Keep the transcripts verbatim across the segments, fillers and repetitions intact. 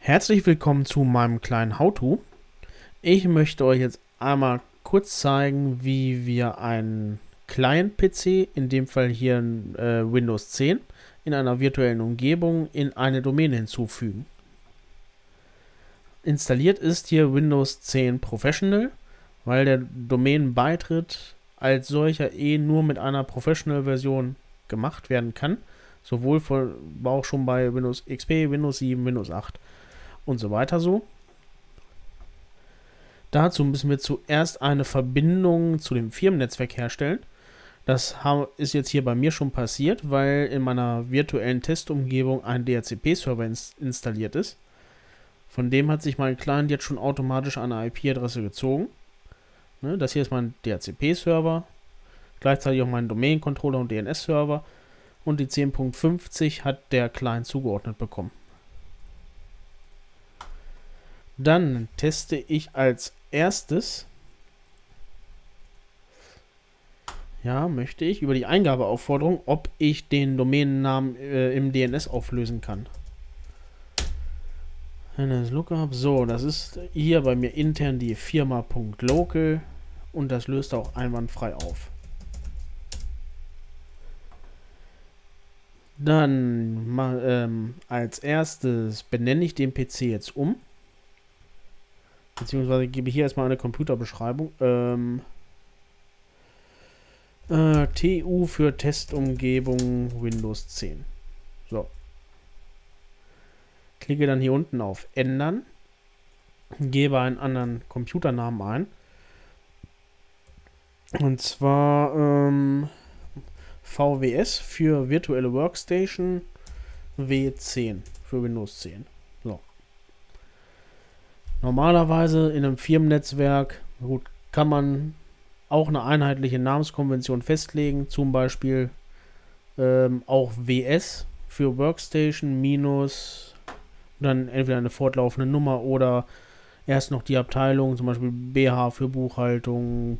Herzlich willkommen zu meinem kleinen How-To. Ich möchte euch jetzt einmal kurz zeigen, wie wir einen Client-P C, in dem Fall hier ein äh, Windows zehn, in einer virtuellen Umgebung in eine Domäne hinzufügen. Installiert ist hier Windows zehn Professional, weil der Domänenbeitritt als solcher eh nur mit einer Professional-Version gemacht werden kann. Sowohl von, auch schon bei Windows X P, Windows sieben, Windows acht und so weiter so. Dazu müssen wir zuerst eine Verbindung zu dem Firmennetzwerk herstellen. Das ist jetzt hier bei mir schon passiert, weil in meiner virtuellen Testumgebung ein D H C P-Server ins installiert ist. Von dem hat sich mein Client jetzt schon automatisch eine I P-Adresse gezogen. Ne, das hier ist mein D H C P-Server, gleichzeitig auch mein Domain-Controller und D N S-Server, und die zehn Punkt fünfzig hat der Client zugeordnet bekommen. Dann teste ich als erstes, ja, möchte ich über die Eingabeaufforderung, ob ich den Domänennamen äh, im D N S auflösen kann. Das Lookup, so, das ist hier bei mir intern die Firma.local und das löst auch einwandfrei auf. Dann ähm, als erstes benenne ich den P C jetzt um. Beziehungsweise gebe ich hier erstmal eine Computerbeschreibung. Ähm, äh, T U für Testumgebung Windows zehn. So. Klicke dann hier unten auf Ändern. Gebe einen anderen Computernamen ein. Und zwar ähm, V W S für virtuelle Workstation W zehn für Windows zehn. So. Normalerweise in einem Firmennetzwerk, gut, kann man auch eine einheitliche Namenskonvention festlegen, zum Beispiel ähm, auch W S für Workstation minus dann entweder eine fortlaufende Nummer oder erst noch die Abteilung, zum Beispiel B H für Buchhaltung,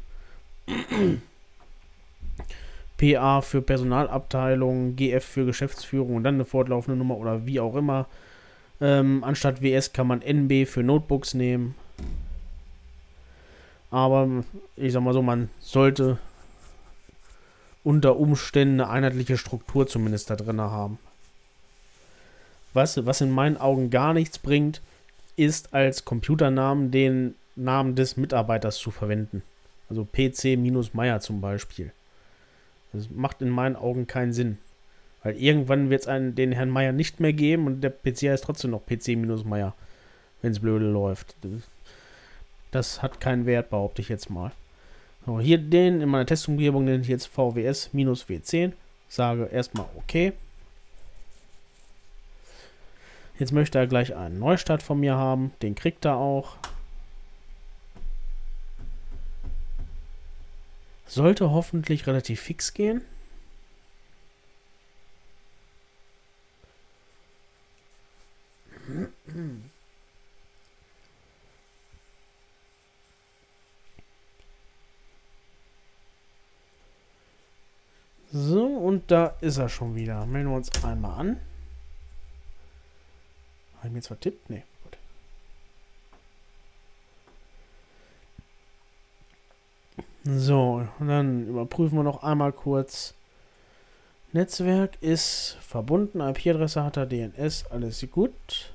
P A für Personalabteilung, G F für Geschäftsführung und dann eine fortlaufende Nummer oder wie auch immer. Ähm, anstatt W S kann man N B für Notebooks nehmen. Aber ich sag mal so, man sollte unter Umständen eine einheitliche Struktur zumindest da drin haben. Was, was in meinen Augen gar nichts bringt, ist als Computernamen den Namen des Mitarbeiters zu verwenden. Also P C-Meier zum Beispiel. Das macht in meinen Augen keinen Sinn. Weil irgendwann wird es den Herrn Meier nicht mehr geben und der P C heißt trotzdem noch P C-Meier, wenn es blöde läuft. Das, das hat keinen Wert, behaupte ich jetzt mal. So, hier den in meiner Testumgebung nenne ich jetzt V W S-W zehn. Sage erstmal OK. Jetzt möchte er gleich einen Neustart von mir haben. Den kriegt er auch. Sollte hoffentlich relativ fix gehen. So, und da ist er schon wieder. Melden wir uns einmal an. Habe ich mir jetzt vertippt? Nee, gut. So, und dann überprüfen wir noch einmal kurz. Netzwerk ist verbunden, I P-Adresse hat er, D N S, alles gut.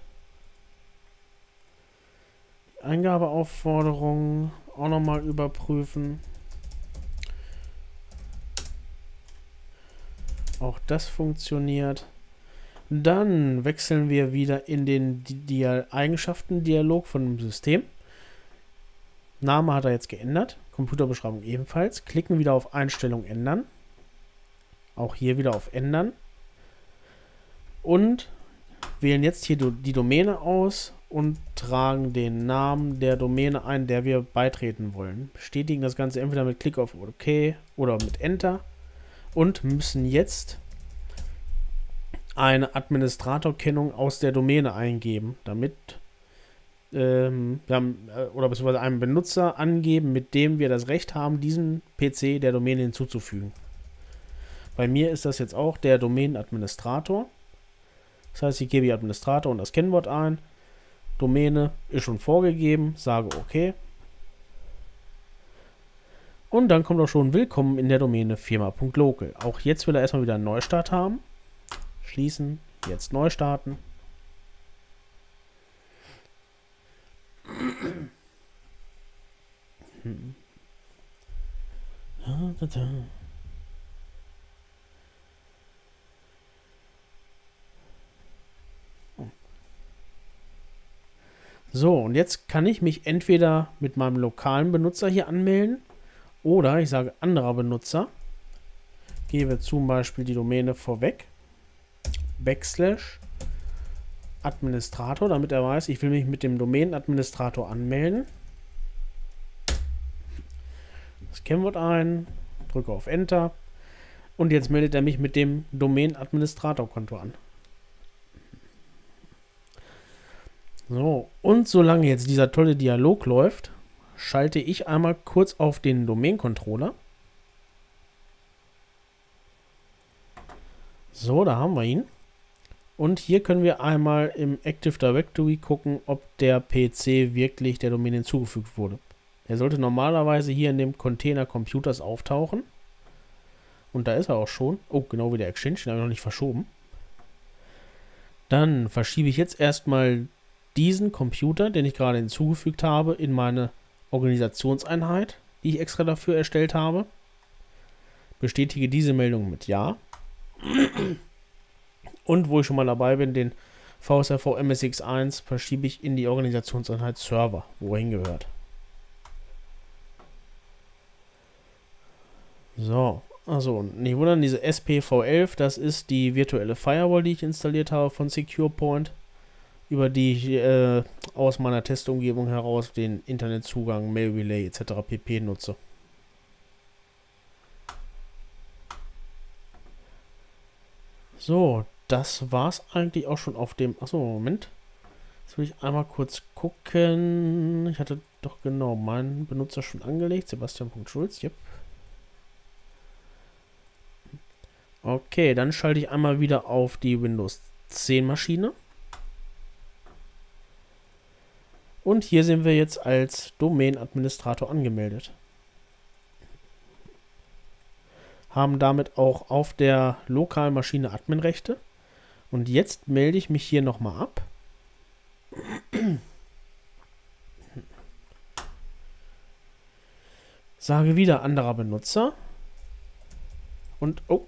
Eingabeaufforderung auch nochmal überprüfen. Auch das funktioniert. Dann wechseln wir wieder in den Eigenschaften-Dialog von dem System. Name hat er jetzt geändert, Computerbeschreibung ebenfalls. Klicken wieder auf Einstellung ändern. Auch hier wieder auf Ändern. Und wählen jetzt hier die Domäne aus und tragen den Namen der Domäne ein, der wir beitreten wollen. Bestätigen das Ganze entweder mit Klick auf OK oder mit Enter. Und müssen jetzt eine Administratorkennung aus der Domäne eingeben, damit ähm, wir haben, äh, oder beziehungsweise einen Benutzer angeben, mit dem wir das Recht haben, diesen P C der Domäne hinzuzufügen. Bei mir ist das jetzt auch der Domänenadministrator. Das heißt, ich gebe die Administrator und das Kennwort ein Domäne ist schon vorgegeben, sage OK. Und dann kommt auch schon Willkommen in der Domäne firma.local. Auch jetzt will er erstmal wieder einen Neustart haben. Schließen, jetzt neu starten. Hm. So, und jetzt kann ich mich entweder mit meinem lokalen Benutzer hier anmelden oder ich sage anderer Benutzer, gebe zum Beispiel die Domäne vorweg, Backslash Administrator, damit er weiß, ich will mich mit dem Domänenadministrator anmelden. Das Kennwort ein, drücke auf Enter und jetzt meldet er mich mit dem Domänenadministrator-Konto an. So, und solange jetzt dieser tolle Dialog läuft, schalte ich einmal kurz auf den Domain-Controller. So, da haben wir ihn. Und hier können wir einmal im Active Directory gucken, ob der P C wirklich der Domäne hinzugefügt wurde. Er sollte normalerweise hier in dem Container Computers auftauchen. Und da ist er auch schon. Oh, genau wie der Exchange, den habe ich noch nicht verschoben. Dann verschiebe ich jetzt erstmal diesen Computer, den ich gerade hinzugefügt habe, in meine Organisationseinheit, die ich extra dafür erstellt habe. Bestätige diese Meldung mit Ja. Und wo ich schon mal dabei bin, den V S R V M S X eins verschiebe ich in die Organisationseinheit Server, wo er hingehört. So, also nicht wundern, diese S P V elf, das ist die virtuelle Firewall, die ich installiert habe von SecurePoint, über die ich äh, aus meiner Testumgebung heraus den Internetzugang, Mail Relay et cetera pp. Nutze. So, das war's eigentlich auch schon auf dem... Achso, Moment. Jetzt will ich einmal kurz gucken. Ich hatte doch genau meinen Benutzer schon angelegt. Sebastian.schulz, yep. Okay, dann schalte ich einmal wieder auf die Windows zehn Maschine. Und hier sind wir jetzt als Domain-Administrator angemeldet. Haben damit auch auf der lokalen Maschine Adminrechte. Und jetzt melde ich mich hier nochmal ab. Sage wieder anderer Benutzer. Und oh.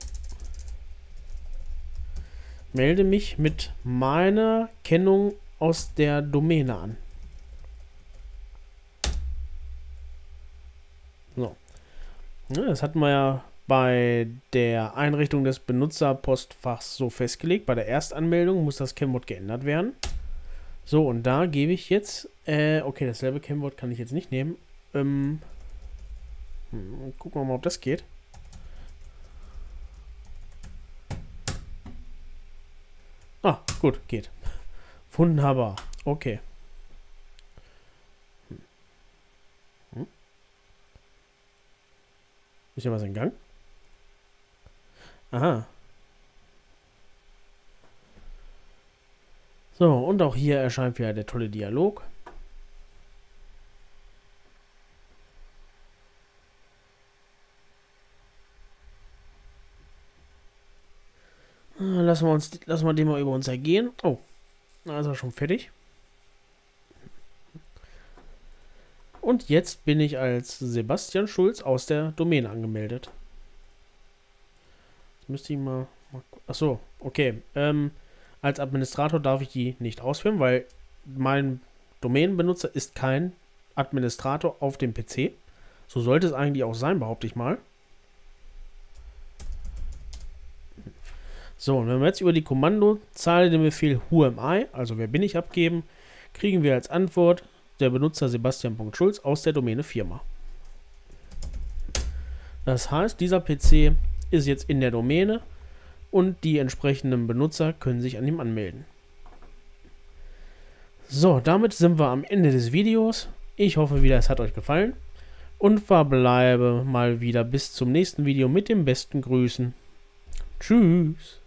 Melde mich mit meiner Kennung aus der Domäne an. So. Ja, das hatten wir ja bei der Einrichtung des Benutzerpostfachs so festgelegt. Bei der Erstanmeldung muss das Kennwort geändert werden. So, und da gebe ich jetzt, äh, okay, dasselbe Kennwort kann ich jetzt nicht nehmen. Ähm, hm, gucken wir mal, ob das geht. Ah, gut, geht. Wunderbar. Okay. Hm. Hm. Ist ja was in Gang? Aha. So, und auch hier erscheint wieder der tolle Dialog. Lassen wir uns, lassen wir den mal über uns ergehen. Oh, da ist er schon fertig. Und jetzt bin ich als Sebastian Schulz aus der Domäne angemeldet. Jetzt müsste ich mal... mal Achso, okay. Ähm, als Administrator darf ich die nicht ausführen, weil mein Domänenbenutzer ist kein Administrator auf dem P C. So sollte es eigentlich auch sein, behaupte ich mal. So, und wenn wir jetzt über die Kommandozeile den Befehl Who am I, also wer bin ich, abgeben, kriegen wir als Antwort der Benutzer Sebastian.schulz aus der Domäne Firma. Das heißt, dieser P C ist jetzt in der Domäne und die entsprechenden Benutzer können sich an ihm anmelden. So, damit sind wir am Ende des Videos. Ich hoffe wieder, es hat euch gefallen und verbleibe mal wieder bis zum nächsten Video mit den besten Grüßen. Tschüss!